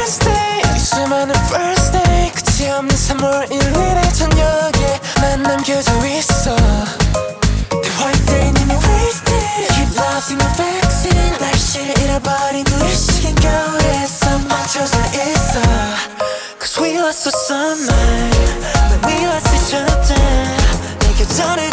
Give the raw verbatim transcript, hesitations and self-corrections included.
first day 이 수많은 first day 끝이 없는 삼월 일일의 저녁에 난 남겨져 있어 The white day 이미 wasted Keep losing the vaccine 날씨를 잃어버린 우리 시간 겨울에서 멈춰져 있어 Cause we lost the sunlight When we lost each other 내 계절을